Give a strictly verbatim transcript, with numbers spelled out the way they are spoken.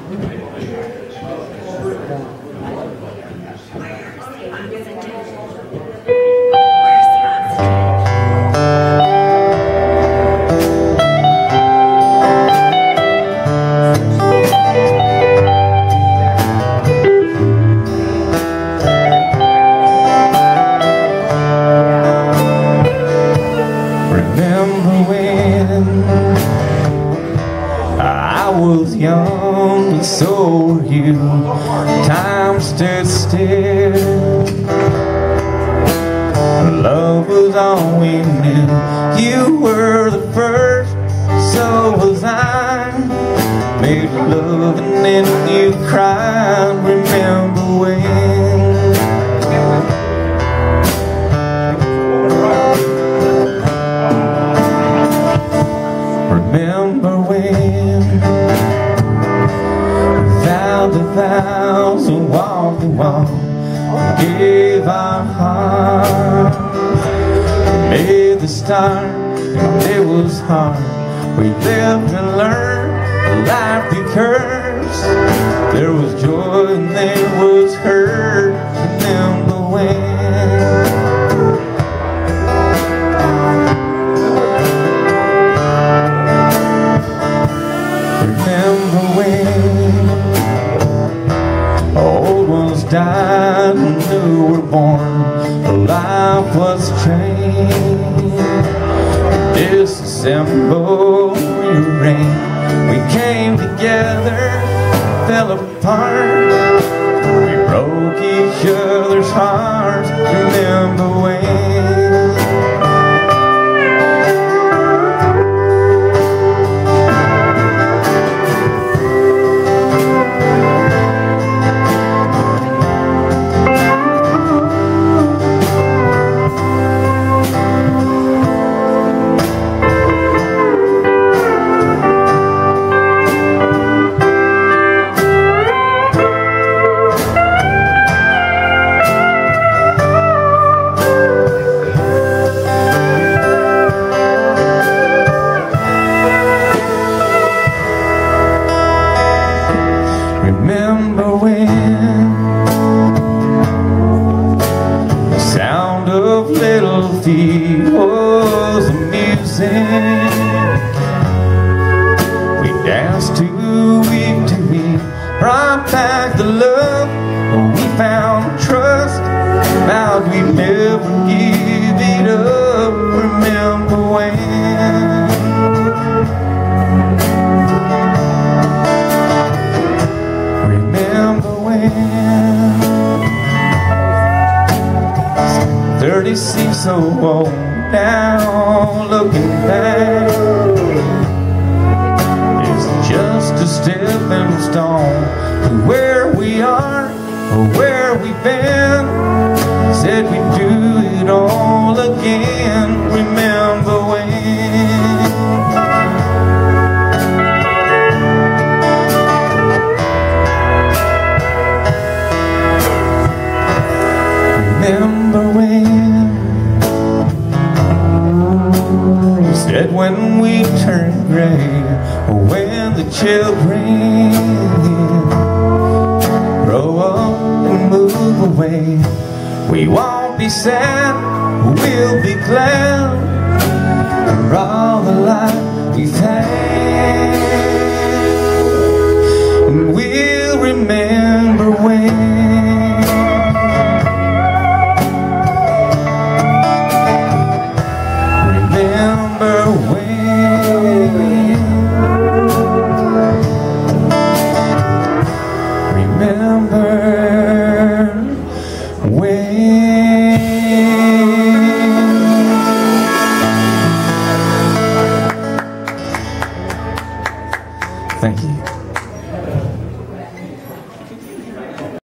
I was young, and so were you. Time stood still. Love was all we knew. You were the first, so was I. Made love and then you cried. Remember when? Remember when? Without the vows and walked the walk, gave our heart, made the start, and it was hard. We lived and learned life the curse. There was joy and there was hurt. Remember when? Remember when old ones died and new were born, life was changed. Disassemble your reign. We came together, fell apart. We broke each other's hearts. Remember when? Remember when the sound of little feet was the music. We danced to week to week, brought back the love. We found trust, vowed we'd never give it up. Remember when? Thirty seems so old now, looking back. It's just a stepping stone to where we are or where we've been. Said we'd do it all again. Remember when? Remember when? Said when we turn gray, or when the children grow up and move away, we won't be sad, we'll be glad for all the life we've had. And we'll remember when. Remember when? Remember when? Thank you.